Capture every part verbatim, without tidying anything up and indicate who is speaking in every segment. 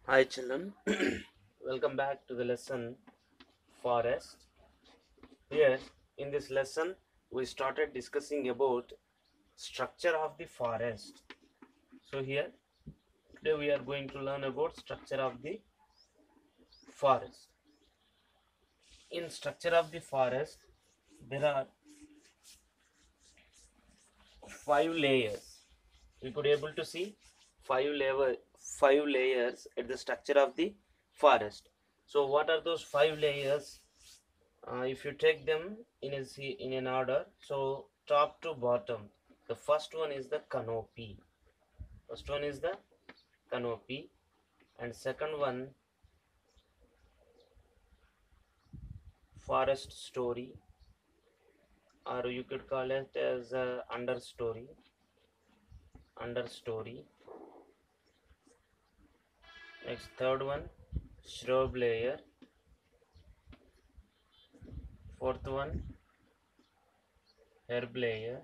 Speaker 1: Hi children, welcome back to the lesson forest. Here in this lesson we started discussing about structure of the forest. So here today we are going to learn about structure of the forest. In structure of the forest there are five layers. We could able to see five level five layers at the structure of the forest. So what are those five layers? Uh, if you take them in a, in an order, so top to bottom, the first one is the canopy. First one is the canopy, and second one forest story, or you could call it as uh, understory. Understory. Next, third one, shrub layer. Fourth one, herb layer,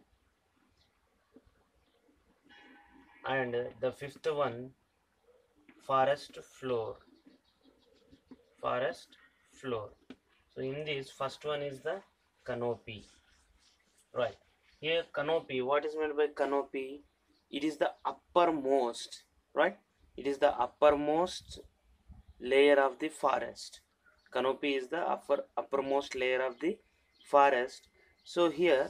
Speaker 1: and the fifth one, forest floor. Forest floor. So in this, first one is the canopy. Right. Here canopy, what is meant by canopy? It is the uppermost, right? It is the uppermost layer of the forest. Canopy is the upper uppermost layer of the forest. So here,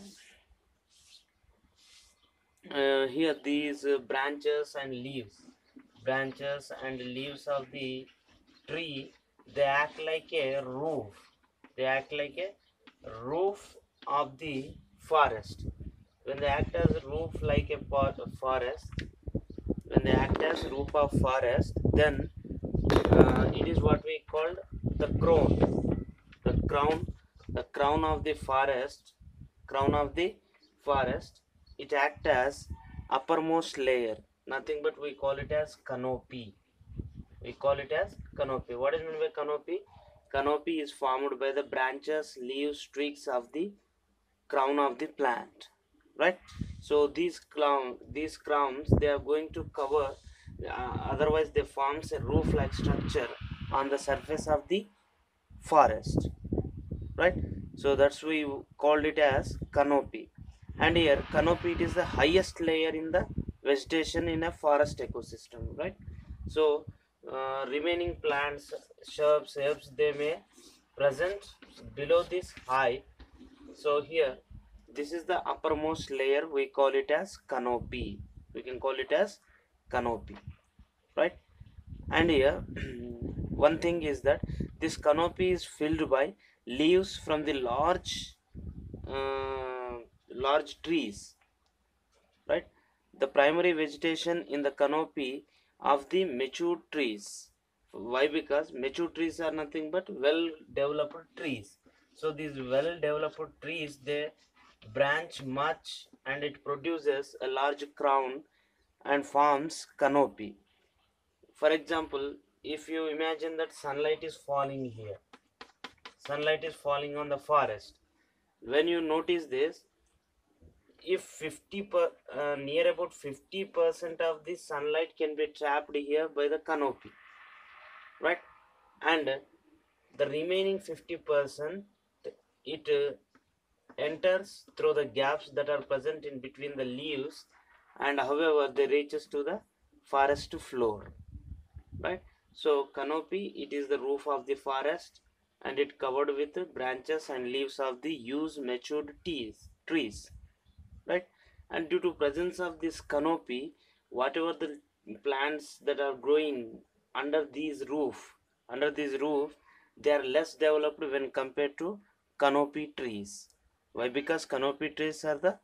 Speaker 1: uh, here these uh, branches and leaves, branches and leaves of the tree, they act like a roof. They act like a roof of the forest. When they act as a roof like a forest, when they act as roof of forest, then uh, it is what we called the crown. The crown, the crown of the forest, crown of the forest. It acts as uppermost layer. Nothing but we call it as canopy. We call it as canopy. What is meant by canopy? Canopy is formed by the branches, leaves, streaks of the crown of the plant, right? So these crown these crowns, they are going to cover, uh, otherwise they forms a roof like structure on the surface of the forest, right? So that's we called it as canopy. And here canopy, it is the highest layer in the vegetation in a forest ecosystem, right? So uh, remaining plants, shrubs, herbs, they may present below this height. So here, this is the uppermost layer, we call it as canopy. We can call it as canopy, right? And here one thing is that this canopy is filled by leaves from the large uh, large trees, right? The primary vegetation in the canopy of the mature trees. Why? Because mature trees are nothing but well developed trees. So these well developed trees, they branch much and it produces a large crown and forms canopy. For example, if you imagine that sunlight is falling here, sunlight is falling on the forest. When you notice this, if fifty per, uh, near about fifty percent of the sunlight can be trapped here by the canopy, right? And the remaining fifty percent, it uh, enters through the gaps that are present in between the leaves, and however they reaches to the forest floor, right? So canopy, it is the roof of the forest, and it covered with branches and leaves of the used matured trees trees right? And due to presence of this canopy, whatever the plants that are growing under these roof under this roof, they are less developed when compared to canopy trees. Why? Because canopy trees are the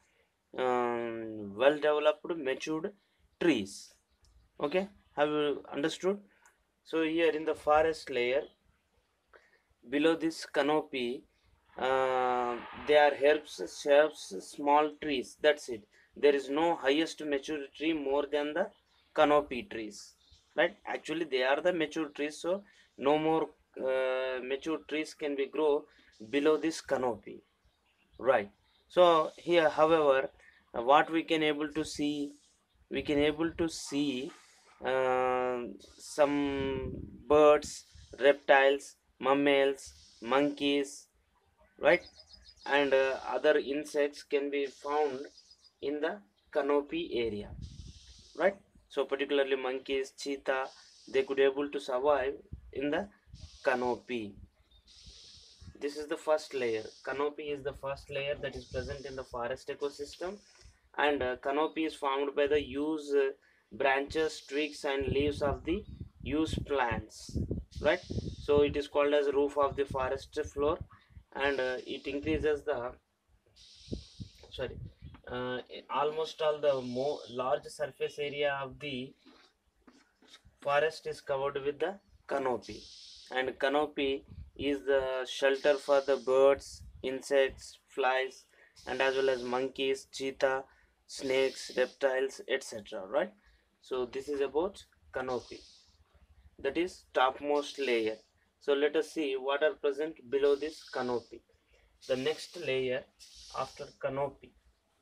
Speaker 1: um, well developed matured trees. Okay, have you understood? So here in the forest layer, below this canopy, uh, there are herbs, shrubs, small trees. That's it. There is no highest mature tree more than the canopy trees, right? Actually, they are the mature trees, so no more uh, mature trees can be grow below this canopy, right? So here, however, uh, what we can able to see, we can able to see uh, uh, some birds, reptiles, mammals, monkeys, right, and uh, other insects can be found in the canopy area, right. So particularly monkeys, cheetah, they could able to survive in the canopy. This is the first layer. Canopy is the first layer that is present in the forest ecosystem, and uh, canopy is formed by the used uh, branches, twigs and leaves of the used plants, right. So it is called as roof of the forest floor, and uh, it increases the sorry uh, almost all the more large surface area of the forest is covered with the canopy, and canopy is the shelter for the birds, insects, flies, and as well as monkeys, cheetah, snakes, reptiles, etc., right. So this is about canopy, that is topmost layer. So let us see what are present below this canopy. The next layer after canopy,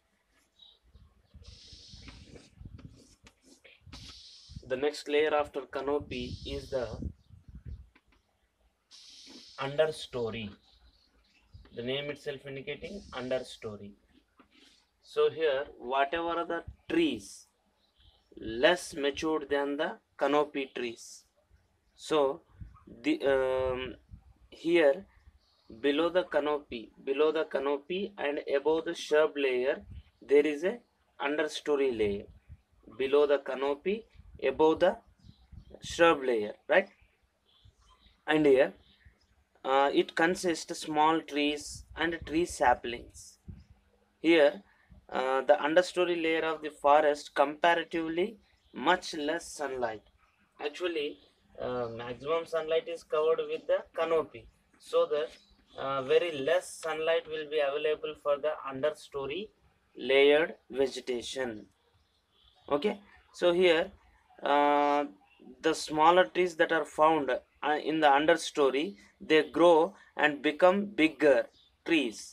Speaker 1: the next layer after canopy is the understory. The name itself indicating understory. So here whatever are the trees less matured than the canopy trees, so the um, here below the canopy below the canopy and above the shrub layer there is a understory layer. Below the canopy, above the shrub layer, right. And here uh, it consists small trees and tree saplings. Here uh, the understory layer of the forest comparatively much less sunlight. Actually uh, maximum sunlight is covered with the canopy, so that uh, very less sunlight will be available for the understory layered vegetation. Okay, so here uh, the smaller trees that are found uh, in the understory, they grow and become bigger trees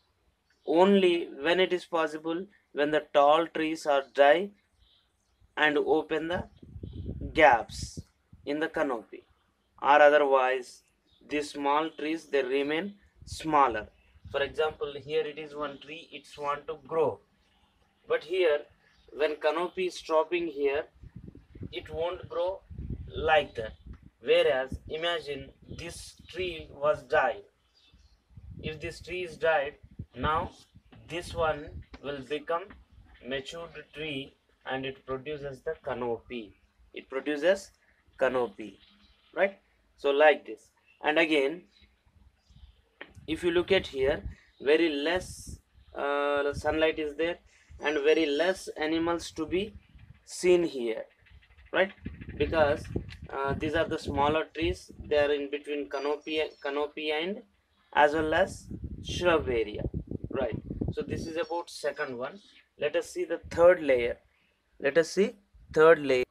Speaker 1: only when it is possible, when the tall trees are dry and open the gaps in the canopy, or otherwise these small trees they remain smaller. For example, here it is one tree, it's want to grow, but here when canopy is stopping here, it won't grow like that. Whereas imagine this tree was died. If this tree is died, now this one will become matured tree and it produces the canopy. It produces canopy, right. So like this. And again, if you look at here, very less uh, sunlight is there and very less animals to be seen here, right, because uh, these are the smaller trees, they are in between canopy canopy and as well as shrub area, right. So this is about second one. Let us see the third layer. Let us see third layer.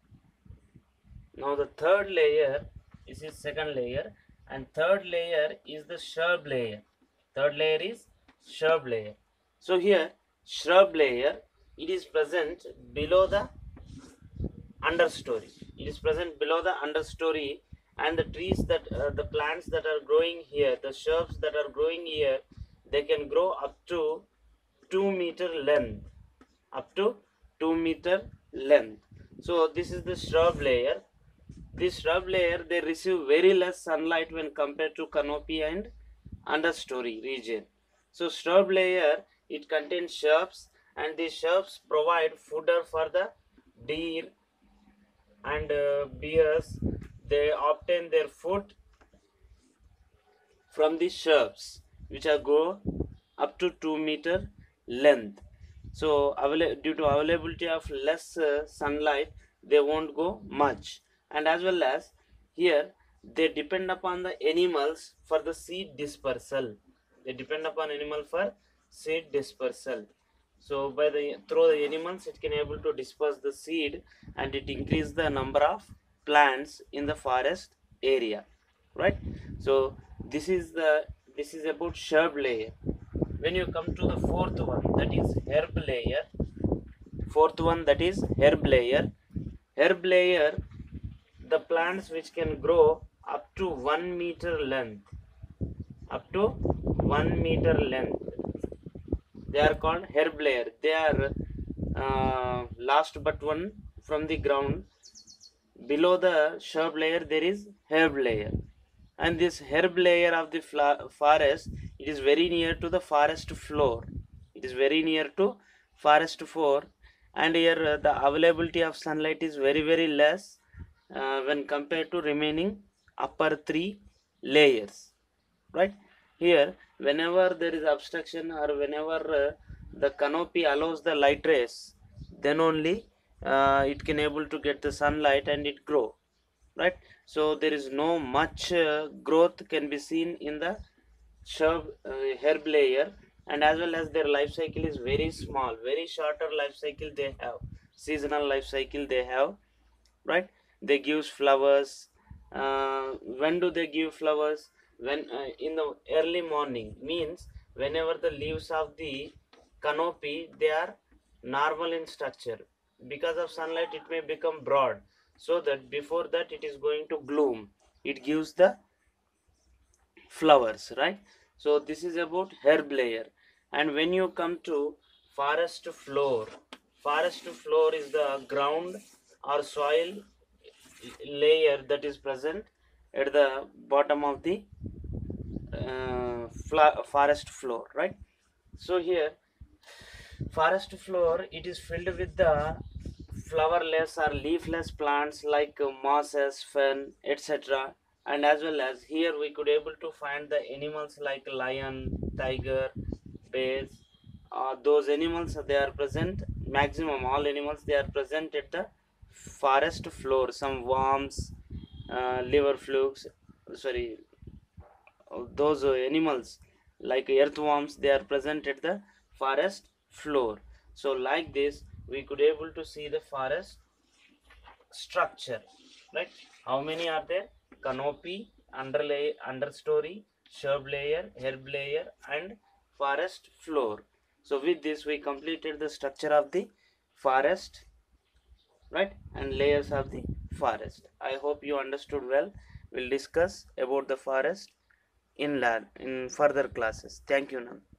Speaker 1: Now the third layer is his second layer, and third layer is the shrub layer. Third layer is shrub layer. So here shrub layer, it is present below the understory. It is present below the understory, and the trees that uh, the plants that are growing here, the shrubs that are growing here, they can grow up to two meter length, up to two meter length. So this is the shrub layer. This shrub layer, they receive very less sunlight when compared to canopy and understory region. So shrub layer, it contains shrubs, and these shrubs provide fodder for the deer and uh, bears. They obtain their food from the shrubs which are grow up to two meter length. So due to availability of less uh, sunlight, they won't go much, and as well as here they depend upon the animals for the seed dispersal. They depend upon animal for seed dispersal. So by the through the animals, it can able to disperse the seed, and it increase the number of plants in the forest area, right. So this is the this is about shrub layer. When you come to the fourth one, that is herb layer. Fourth one, that is herb layer. Herb layer, the plants which can grow up to one meter length, up to one meter length, they are called herb layer. They are uh, last but one from the ground. Below the shrub layer there is herb layer, and this herb layer of the forest, it is very near to the forest floor. It is very near to forest floor, and here uh, the availability of sunlight is very very less uh, when compared to remaining upper three layers, right? Here, whenever there is obstruction or whenever uh, the canopy allows the light rays, then only uh, it can able to get the sunlight and it grow, right? So there is no much uh, growth can be seen in the shrub uh, herb layer, and as well as their life cycle is very small, very shorter life cycle they have, seasonal life cycle they have, right? They gives flowers. Uh, when do they give flowers? When uh, in the early morning, means whenever the leaves of the canopy they are normal in structure, because of sunlight it may become broad, so that before that it is going to bloom, it gives the flowers, right? So this is about herb layer. And when you come to forest floor, forest floor is the ground or soil layer that is present at the bottom of the uh, forest floor, right? So here forest floor, it is filled with the flowerless or leafless plants like uh, mosses, fern, etc. And as well as here we could able to find the animals like lion, tiger, bears. Uh, those animals, they are present, maximum all animals they are present at the forest floor. Some worms, uh, liver flukes, sorry, those uh, animals like earthworms, they are present at the forest floor. So like this we could able to see the forest structure, right? How many are there? Canopy, underlay, understory, shrub layer, herb layer, and forest floor. So with this we completed the structure of the forest, right, and layers of the forest. I hope you understood well. We'll discuss about the forest in lab in further classes. Thank you now.